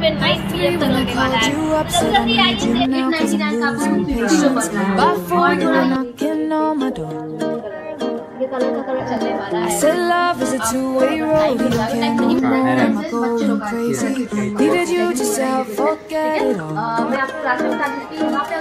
में 9 PM तक लगने वाला है। तो जल्दी आइए, 899 का आपको वीडियो बन रहा है और थोड़ा ये कलर का कलर चलने वाला है। मैं आपको रास्ते बता देती हूँ, वहाँ पे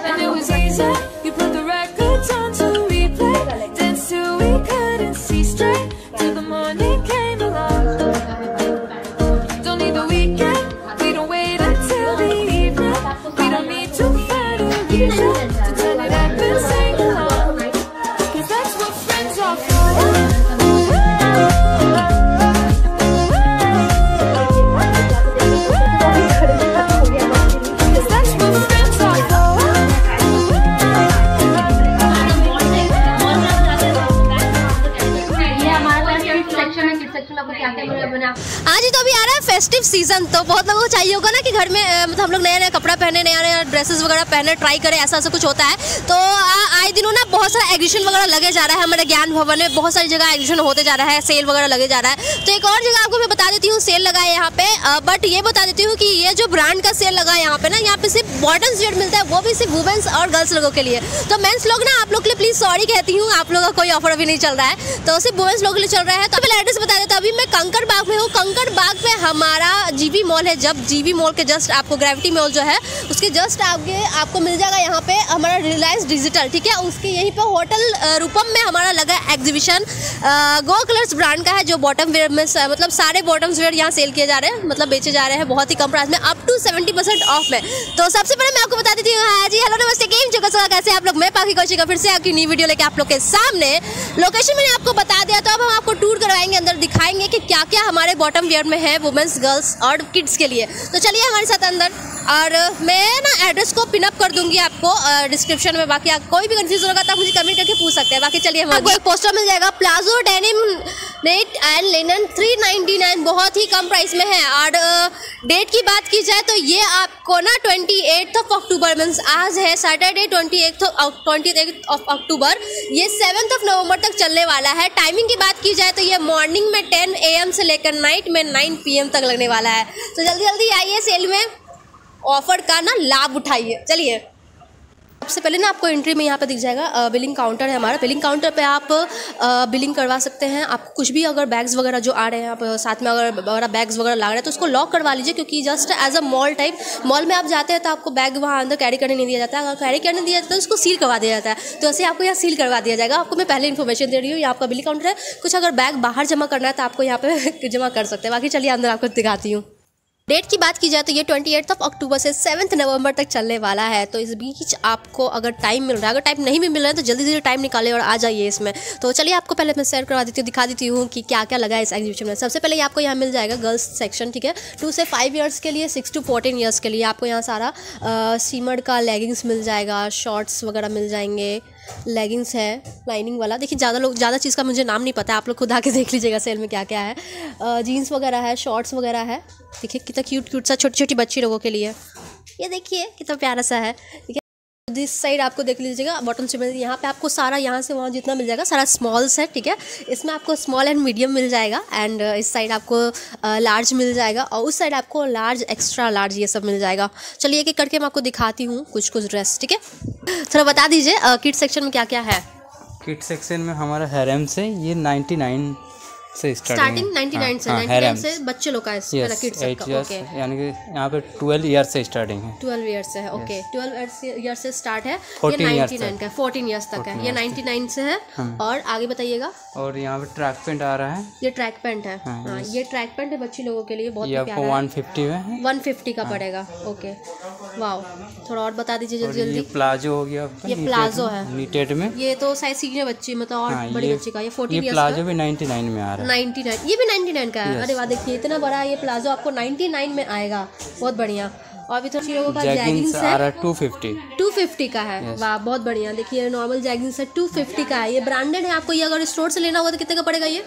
हाँ जी, तो अभी आ रहा है फेस्टिव सीजन, तो बहुत लोगों को चाहिए होगा ना कि घर में मतलब हम लोग नया नया कपड़ा पहने, नया नया ड्रेसेस वगैरह पहने, ट्राई करें, ऐसा ऐसा कुछ होता है। तो आए दिनों ना बहुत सारा एग्जीबिशन वगैरह लगे जा रहा है। हमारे ज्ञान भवन में बहुत सारी जगह एग्जीबिशन होते जा रहा है, सेल वगैरह लगे जा रहा है। तो एक और जगह आपको मैं बता देती हूँ, सेल लगा है यहाँ पे। बट ये बता देती हूँ कि ये जो ब्रांड का सेल लगा है यहाँ पे ना, यहाँ पे सिर्फ बॉटम शर्ट मिलता है, वो भी सिर्फ वुमेन्स और गर्ल्स लोगों के लिए। तो मेंस लोग ना, आप लोग के लिए प्लीज सॉरी कहती हूँ, आप लोगों का कोई ऑफर अभी नहीं चल रहा है, तो सिर्फ वुमेन्स लोगों के लिए चल रहा है। तो पहले एड्रेस बता देता हूँ। अभी मैं कंकर बाग में हूँ। कंकर बाग में हमारा जीवी मॉल है। जब जीवी मॉल के जस्ट आपको ग्रेविटी मॉल जो है उसके जस्ट आगे आपको मिल जाएगा यहाँ पे हमारा रिलायंस डिजिटल, ठीक है। उसके यहीं पे होटल रूपम में हमारा लगा एग्जीबिशन। गो कलर्स ब्रांड का है, जो बॉटम वेयर में मतलब सारे बॉटम्स वेयर यहाँ सेल किए जा रहे हैं, मतलब बेचे जा रहे हैं बहुत ही कम प्राइस में, अप टू 70% ऑफ में। तो सबसे पहले मैं आपको बता देती हूँ। हाँ जी, हेलो नमस्ते, गेम जगह कैसे आप लोग। मैं पाखी कौशिका फिर से आपकी नई वीडियो लेके आप लोग के सामने। लोकेशन मैंने आपको बता दिया, तो अब हम आपको टूर करवाएंगे, अंदर दिखाएंगे कि क्या क्या हमारे बॉटम वेयर में है वुमेन्स, गर्ल्स और किड्स के लिए। तो चलिए हमारे साथ अंदर, और मैं ना एड्रेस को पिनअप कर दूंगी आपको डिस्क्रिप्शन में। बाकी आप कोई भी कंफ्यूजन होगा तो आप मुझे कमेंट करके पूछ सकते हैं। बाकी चलिए हम आपको एक पोस्टर मिल जाएगा, palazzo denim net and linen 399, बहुत ही कम प्राइस में है। और डेट की बात की जाए तो ये आपको ना 28 अक्टूबर मीन्स आज है सैटरडे 28 अक्टूबर, ये 7 नवंबर तक चलने वाला है। टाइमिंग की बात की जाए तो ये मॉर्निंग में 10 AM से लेकर नाइट में 9 PM तक लगने वाला है। तो जल्दी जल्दी आइए, सेल में ऑफर का ना लाभ उठाइए। चलिए, सबसे पहले ना आपको एंट्री में यहाँ पे दिख जाएगा बिलिंग काउंटर है हमारा। बिलिंग काउंटर पे आप बिलिंग करवा सकते हैं। आप कुछ भी अगर बैग्स वगैरह जो आ रहे हैं, आप साथ में अगर बड़ा बैग्स वगैरह लग रहे हैं तो उसको लॉक करवा लीजिए, क्योंकि just as a mall type, mall में आप जाते हैं तो आपको बैग वहाँ अंदर कैरी करने नहीं दिया जाता है। अगर कैरी करने दिया जाता है तो उसको सील करवा दिया जाता है। तो ऐसे आपको यहाँ सील करवा दिया जाएगा। आपको मैं पहले इन्फॉर्मेशन दे रही हूँ। यहाँ आपका बिलिंग काउंटर है। कुछ अगर बैग बाहर जमा करना है तो आपको यहाँ पे जमा कर सकते हैं। बाकी चलिए अंदर आपको दिखाती हूँ। डेट की बात की जाए तो ये 28 अक्टूबर से 7 नवंबर तक चलने वाला है। तो इस बीच आपको अगर टाइम मिल रहा है, अगर टाइम नहीं भी मिल रहा है तो जल्दी जल्दी टाइम निकालें और आ जाइए इसमें। तो चलिए आपको पहले मैं शेयर करवा देती हूँ, दिखा देती हूँ कि क्या क्या लगा है इस एग्जीबिशन में। सबसे पहले आपको यहाँ मिल जाएगा गर्ल्स सेक्शन, ठीक है। 2 से 5 ईयर्स के लिए, 6 to 14 ईयर्स के लिए आपको यहाँ सारा सीमर का लेगिंग्स मिल जाएगा, शॉर्ट्स वगैरह मिल जाएंगे, लेगिंग्स है लाइनिंग वाला। देखिए ज़्यादा चीज़ का मुझे नाम नहीं पता है, आप लोग खुद आके देख लीजिएगा सेल में क्या क्या है। जीन्स वगैरह है, शॉर्ट्स वगैरह है। देखिए कितना क्यूट सा छोटी छोटी बच्ची लोगों के लिए, ये देखिए कितना प्यारा सा है, ठीक है। दिस साइड आपको देख लीजिएगा बॉटम से यहाँ पे आपको सारा यहाँ से वहाँ जितना मिल जाएगा सारा स्मॉल्स है, ठीक है। इसमें आपको स्मॉल एंड मीडियम मिल जाएगा, एंड इस साइड आपको लार्ज मिल जाएगा, और उस साइड आपको लार्ज, एक्स्ट्रा लार्ज, ये सब मिल जाएगा। चलिए एक एक करके मैं आपको दिखाती हूँ कुछ ड्रेस, ठीक है। थोड़ा बता दीजिए किड सेक्शन में क्या क्या है। किड सेक्शन में हमारा हैरम से ये 99 से स्टार्टिंग 99 से 99 से बच्चे लोग का है, किड्स का, ओके। यानी कि यहाँ पे 12 ईयर से स्टार्टिंग है, 12 ईयर से है, ओके। 12 ईयर से स्टार्ट है, ये 99 का 14 ईयर्स तक है, ये 99 से है। और आगे बताइएगा। और यहाँ पे ट्रैक पैंट आ रहा है, ये ट्रैक पैंट है, हाँ ये ट्रैक पैंट है बच्ची लोगों के लिए, बहुत प्यारा है। 150 में है, 150 का पड़ेगा, ओके। वाओ, थोड़ा और बता दीजिए जल्दी जल्दी। ये प्लाजो हो गया, ये प्लाजो है नीटेड में, ये तो साइज सीनियर बच्ची मतलब और बड़ी बच्ची का, ये 14 ईयर्स का। प्लाजो भी 99 में आ रहा है, 99, ये भी 99 का है। अरे वाह, देखिए इतना बड़ा ये प्लाजो आपको 99 में आएगा, बहुत बढ़िया। और भी थोड़ी लोगों का जैगिंग्स जैगिंग्स आ है, रहा है 250। 250 का है। वाह बहुत बढ़िया। देखिए नॉर्मल जैगिंग्स है 250 का है, ये ब्रांडेड है। आपको ये अगर स्टोर से लेना होगा तो कितने का पड़ेगा ये?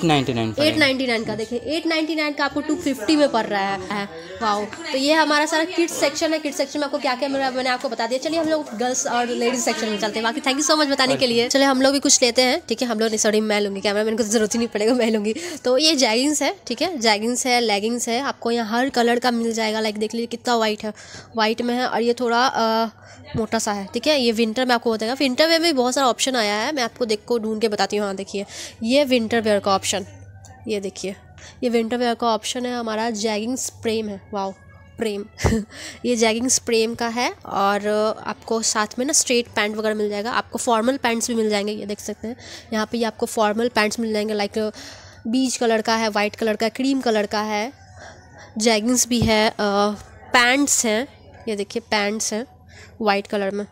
899 का। देखिए 899 का आपको 250 में पड़ रहा है। वाह, तो ये हमारा सारा किड्स सेक्शन है। किड्स सेक्शन में आपको क्या क्या मिल रहा है मैंने आपको बता दिया। चलिए हम लोग गर्ल्स और लेडीज सेक्शन में चलते हैं। बाकी थैंक यू सो मच बताने के लिए। चलिए हम लोग भी कुछ लेते हैं, ठीक है। हम लोग नहीं, सॉरी मैं लूँगी, कैमरा मैन को जरूरत ही नहीं पड़ेगा, मैं लूँगी। तो ये जैगिंग्स है, ठीक है, जैगिंग्स है, लेगिंग्स है। आपको यहाँ हर कलर का मिल जाएगा। लाइक देख लीजिए कितना वाइट है, वाइट में है, और ये थोड़ा मोटा सा है, ठीक है। ये विंटर में आपको बताएगा। विंटर वेयर में बहुत सारा ऑप्शन आया है, मैं आपको देखो ढूंढ के बताती हूँ। हाँ देखिए ये विंटर वेयर का ऑप्शन, ये देखिए ये विंटर वेयर का ऑप्शन है हमारा। जैगिंग्स प्रेम है, वाओ प्रेम ये जैगिंग्स प्रेम का है। और आपको साथ में ना स्ट्रेट पैंट वगैरह मिल जाएगा। आपको फॉर्मल पैंट्स भी मिल जाएंगे, ये देख सकते हैं यहाँ पे। ये आपको फॉर्मल पैंट्स मिल जाएंगे, लाइक बीच कलर का है, वाइट कलर का, क्रीम कलर का है। जैगिंग्स भी है, पैंट्स हैं, ये देखिए पैंट्स हैं वाइट कलर में,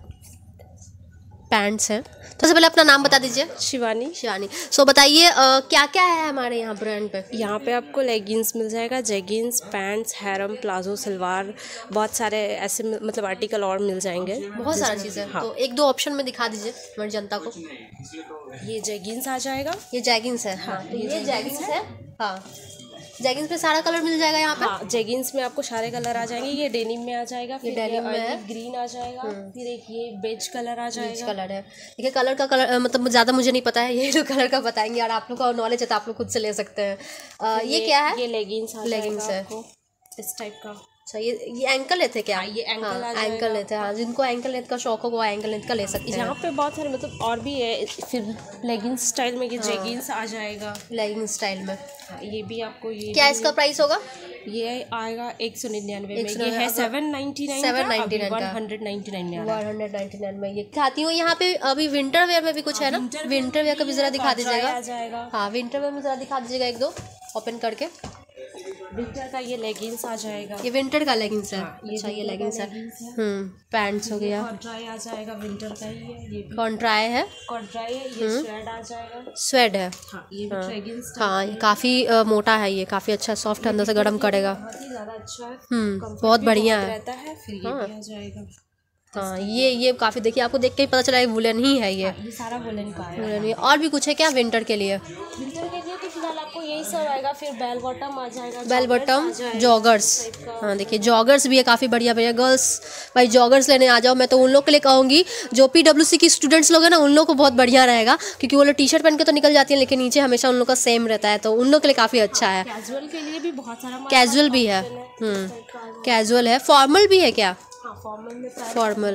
पैंट्स हैं। तो सबसे पहले अपना नाम बता दीजिए। शिवानी। शिवानी। सो बताइए क्या क्या है हमारे यहाँ ब्रांड पे? यहाँ पे आपको लेगिंग्स मिल जाएगा, jeggings, pants, harem, palazzo, salwar, बहुत सारे ऐसे मतलब आर्टिकल और मिल जाएंगे, बहुत सारा चीज़ है। हाँ। तो एक दो ऑप्शन में दिखा दीजिए हमारी जनता को। ये जेगिंग्स आ जाएगा, ये जैगिंग्स है। हाँ तो ये जैगिंग्स है। हाँ जैगिंग्स में सारा कलर मिल जाएगा यहाँ पे। हाँ जेगिंग्स में आपको सारे कलर आ जाएंगे। ये डेनिम में आ जाएगा, फिर डेनिम में है, ग्रीन आ जाएगा, फिर एक ये बेज कलर आ जाएगा। बेज कलर है। देखिए कलर का कलर मतलब ज़्यादा मुझे नहीं पता है, ये जो कलर का बताएंगे और आप लोग का नॉलेज है तो आप लोग खुद से ले सकते हैं। ये क्या है? ये लेगिंग्स है इस टाइप का। अच्छा ये एंकल लेंथ है क्या? ये एंकल एंकल लेंथ है। हाँ जिनको एंकल लेंथ का शौक हो वो एंकल लेंथ का ले सकते हैं। यहाँ पे बहुत सारे मतलब और भी है। फिर लेगिंग्स स्टाइल में ये जेगिंग्स आ जाएगा, लेगिंग स्टाइल में। ये भी आपको ये क्या इसका प्राइस होगा? ये आएगा 199 में। ये है 799 799 का, 199 में 199 में। ये दिखाती हूँ यहाँ पे। अभी विंटर वेयर में भी कुछ है ना, विंटर वेयर का भी जरा दिखा दीजिएगा। हाँ विंटर वेयर में जरा दिखा दीजिएगा एक दो ओपन करके। विंटर का ये लेगिंग्स आ जाएगा, ये विंटर का लेगिंग्स है। अच्छा ये लेगिंग्स है। पैंट्स हो गया, कॉन्ट्राई आ जाएगा, विंटर का ही है। ये कॉन्ट्राई है, कॉन्ट्राई है। ये स्वेड आ जाएगा, स्वेड है। हाँ ये भी लेगिंग्स। हाँ ये काफ़ी मोटा है, ये काफ़ी अच्छा सॉफ्ट, अंदर से गर्म करेगा। बहुत ही ज़्यादा अच्छा है, बहुत बढ़िया है। रहता है। फिर ये भी आ जाएगा। हाँ ये काफ़ी, देखिए आपको देख के ही पता चला है वुलन ही है ये। ये सारा वुलन का है। वुलन ही। और भी कुछ है क्या विंटर के लिए? विंटर के लिए तो फिलहाल आपको यही सब आएगा। फिर बेल बॉटम आ जाएगा, बेल बॉटम, जॉगर्स। हाँ देखिए जॉगर्स भी है, काफ़ी बढ़िया बढ़िया। गर्ल्स भाई जॉगर्स लेने आ जाओ। मैं तो उन लोग के लिए कहूँगी जो PWC की स्टूडेंट्स लोग हैं ना, उन लोग को बहुत बढ़िया रहेगा, क्योंकि वो लोग टी शर्ट पहन के तो निकल जाती हैं लेकिन नीचे हमेशा उन लोग का सेम रहता है, तो उन लोग के लिए काफ़ी अच्छा है। कैजुअल के लिए भी बहुत सारा, कैजुअल भी है, कैजुअल है। फॉर्मल भी है क्या? फॉर्मल में फॉर्मल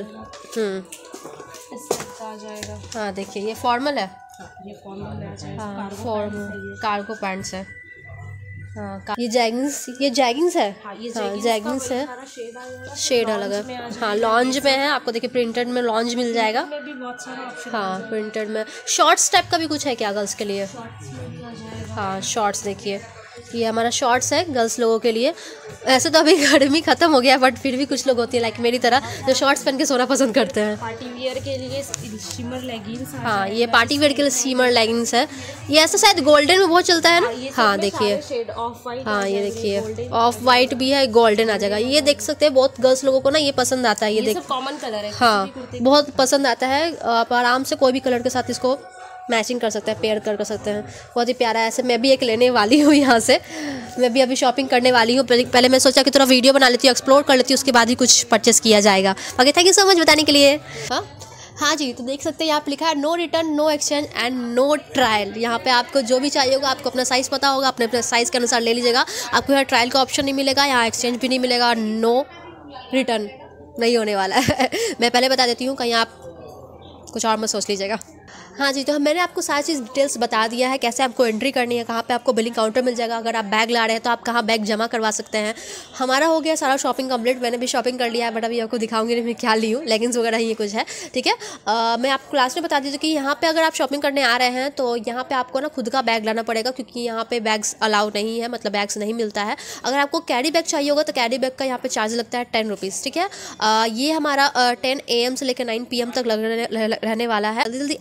इस टाइप का आ जाएगा। हाँ देखिए ये फॉर्मल है। ये फॉर्मल में आ जाएगा। हाँ फॉर्मल कार्गो पैंट्स है। हाँ ये जैगिंग्स है। हाँ जैगिंग्स है, शेड अलग है। हाँ लॉन्ज में है, आपको देखिए प्रिंटेड में लॉन्ज मिल जाएगा। हाँ प्रिंटेड में। शॉर्ट्स टाइप का भी कुछ है क्या गर्ल्स के लिए? हाँ शॉर्ट्स देखिए, ये हमारा शॉर्ट्स है गर्ल्स लोगों के लिए। ऐसे तो अभी गर्मी खत्म हो गया, बट फिर भी कुछ लोग होती है लाइक मेरी तरह जो शॉर्ट्स पहन के सोना पसंद करते हैं। पार्टी वियर के लिए शिमर लेगिंग्स। हाँ ये पार्टी वेयर के लिए शिमर लेगिंग्स है। ये ऐसा शायद गोल्डन में बहुत चलता है ना। हाँ देखिए, हाँ ये देखिए ऑफ वाइट भी है, गोल्डन आ जाएगा। ये देख सकते हैं बहुत गर्ल्स लोगों को ना ये पसंद आता है। ये देख कॉमन कलर है। हाँ बहुत पसंद आता है। आप आराम से कोई भी कलर के साथ इसको मैचिंग कर सकते हैं, पेयर कर सकते हैं। बहुत ही प्यारा है। ऐसे मैं भी एक लेने वाली हूँ यहाँ से, मैं भी अभी शॉपिंग करने वाली हूँ। पहले मैं सोचा कि थोड़ा वीडियो बना लेती हूँ, एक्सप्लोर कर लेती हूँ, उसके बाद ही कुछ परचेस किया जाएगा। बाकी थैंक यू सो मच बताने के लिए। हाँ जी, तो देख सकते हैं यहाँ पे लिखा है no return, no exchange and no trial. यहाँ पे आपको जो भी चाहिए होगा, आपको अपना साइज़ पता होगा, अपने साइज़ के अनुसार ले लीजिएगा। आपको यहाँ ट्रायल का ऑप्शन नहीं मिलेगा, यहाँ एक्सचेंज भी नहीं मिलेगा, और नो रिटर्न नहीं होने वाला है। मैं पहले बता देती हूँ, कहीं आप कुछ और मत सोच लीजिएगा। हाँ जी, तो मैंने आपको सारी चीज़ डिटेल्स बता दिया है, कैसे आपको एंट्री करनी है, कहाँ पे आपको बिलिंग काउंटर मिल जाएगा। अगर आप बैग ला रहे हैं तो आप कहाँ बैग जमा करवा सकते हैं। हमारा हो गया सारा शॉपिंग कंप्लीट, मैंने भी शॉपिंग कर लिया है, बट अभी आपको दिखाऊंगी नहीं मैं क्या ली हूँ। लेगिंग्स वगैरह ये कुछ है, ठीक है। मैं आपको क्लास में बता दीजिए कि यहाँ पे अगर आप शॉपिंग करने आ रहे हैं तो यहाँ पे आपको ना खुद का बैग लाना पड़ेगा, क्योंकि यहाँ पे बैग्स अलाउ नहीं है, मतलब बैग्स नहीं मिलता है। अगर आपको कैरी बैग चाहिए होगा तो कैरी बैग का यहाँ पे चार्ज लगता है 10 रुपीज़, ठीक है। ये हमारा 10 AM से लेकर 9 PM तक रहने वाला है। जल्दी जल्दी आइए,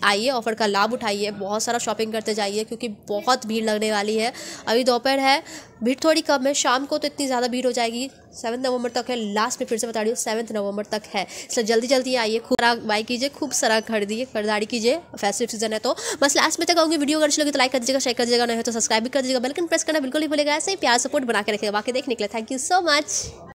ऑफर का लाभ उठाइए, बहुत सारा शॉपिंग करते जाइए क्योंकि बहुत भीड़ लगने वाली है। अभी दोपहर है, भीड़ थोड़ी कम है, शाम को तो इतनी ज़्यादा भीड़ हो जाएगी। 7 नवंबर तक है, लास्ट में फिर से बता रही हूँ 7 नवंबर तक है, इसलिए जल्दी जल्दी आइए, खूब सारा बाई कीजिए, खूब सारा खरीदारी कीजिए, फेस्टिव सीजन है। तो बस लास्ट में तक कहूँगी, वीडियो अगर अच्छी लगी तो लाइक कर दीजिएगा, शेयर कर दीजिएगा, नहीं तो सब्सक्राइब भी कर दीजिएगा, बेल आइकन प्रेस करना बिल्कुल नहीं भूलिएगा। ऐसे ही प्यार सपोर्ट बना के रखिएगा। बाकी देखने के लिए थैंक यू सो मच।